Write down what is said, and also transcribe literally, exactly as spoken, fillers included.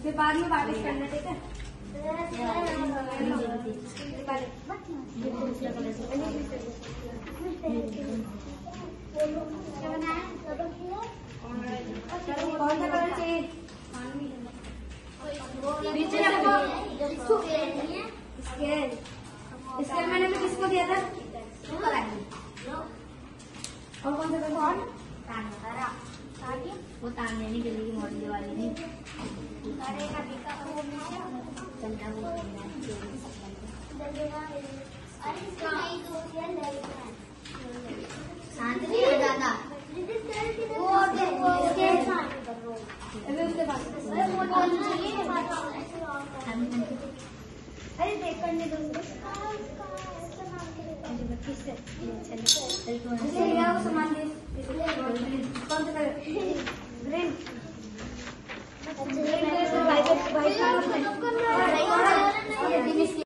फिर बाद में वापस करना, ठीक है? क्या बनाया? कौन सा कलर चाहिए? नीचे रखो। स्केल स्केल मैंने भी किसको दिया था? और कौन सा कलर? वो तान लेने के लिए मॉडल वाली नहीं। शांत नहीं है दादा। अरे देख करने दो। सामान दे। कौन सा कलर? ग्रीन।